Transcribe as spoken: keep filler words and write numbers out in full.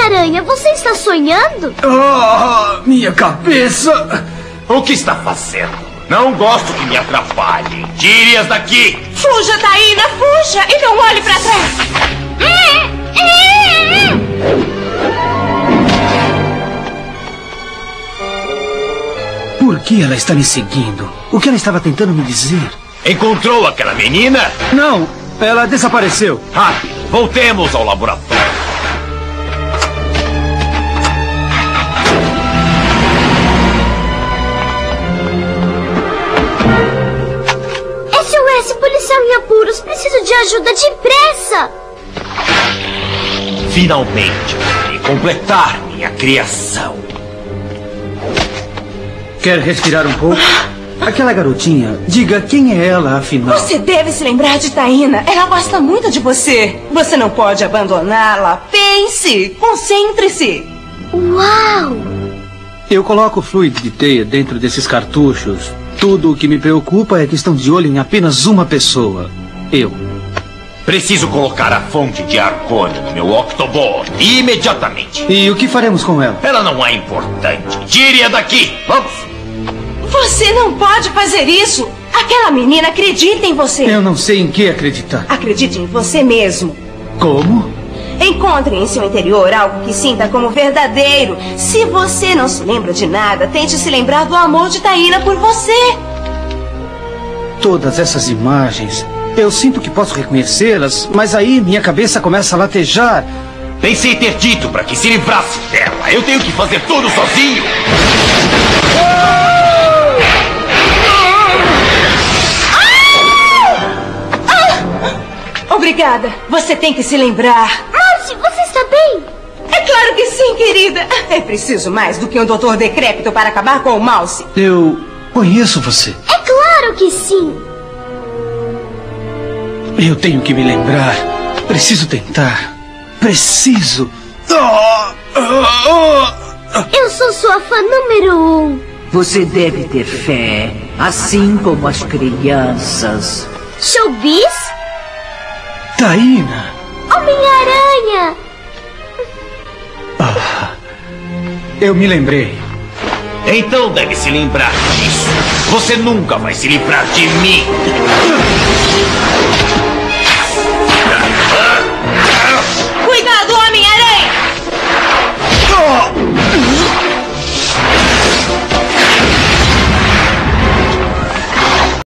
Homem-Aranha, você está sonhando? Ah, minha cabeça! O que está fazendo? Não gosto que me atrapalhe. Tire-as daqui! Fuja, Taína, fuja! E não olhe pra trás! Por que ela está me seguindo? O que ela estava tentando me dizer? Encontrou aquela menina? Não, ela desapareceu. Rápido, voltemos ao laboratório. S O S, policial em apuros. Preciso de ajuda depressa. Finalmente, e completar minha criação. Quer respirar um pouco? Aquela garotinha, diga quem é ela, afinal. Você deve se lembrar de Taína. Ela gosta muito de você. Você não pode abandoná-la. Pense, concentre-se. Uau! Eu coloco fluido de teia dentro desses cartuchos. Tudo o que me preocupa é que estão de olho em apenas uma pessoa. Eu. Preciso colocar a fonte de arcônio no meu Octobot imediatamente. E o que faremos com ela? Ela não é importante. Tire-a daqui. Vamos. Você não pode fazer isso. Aquela menina acredita em você. Eu não sei em que acreditar. Acredite em você mesmo. Como? Encontre em seu interior algo que sinta como verdadeiro. Se você não se lembra de nada, tente se lembrar do amor de Taína por você. Todas essas imagens, eu sinto que posso reconhecê-las, mas aí minha cabeça começa a latejar. Pensei ter dito para que se livrasse dela. Eu tenho que fazer tudo sozinho. Obrigada. Você tem que se lembrar. Mouse, você está bem? É claro que sim, querida. É preciso mais do que um doutor decrépito para acabar com o Mouse. Eu conheço você. É claro que sim. Eu tenho que me lembrar. Preciso tentar. Preciso. Eu sou sua fã número um. Você deve ter fé, assim como as crianças. Showbiz? Taína! Homem-Aranha! Ah, eu me lembrei. Então deve se lembrar disso. Você nunca vai se livrar de mim.